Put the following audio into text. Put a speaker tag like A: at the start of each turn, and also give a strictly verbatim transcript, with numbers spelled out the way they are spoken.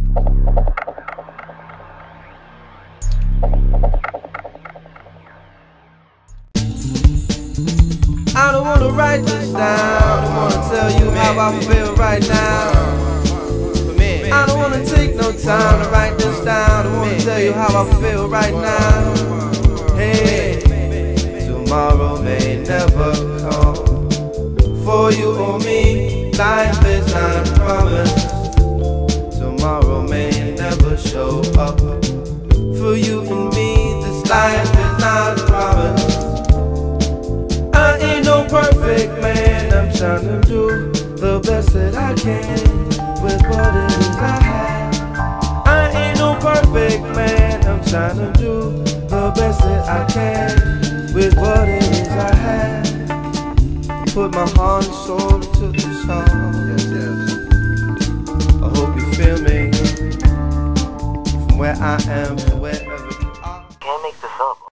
A: I don't wanna write this down, I don't wanna tell you how I feel right now. I don't wanna take no time to write this down, I don't wanna tell you how I feel right now. Hey, tomorrow may never come. For you or me, life is not a promise. Tomorrow may never show up. For you and me, this life is not a promise. I ain't no perfect man, I'm trying to do the best that I can with what it is I have. I ain't no perfect man, I'm trying to do the best that I can with what it is I have. Put my heart and soul into the song. Yes, yes. I hope you feel me from where I am to wherever you are.
B: Can't make this up.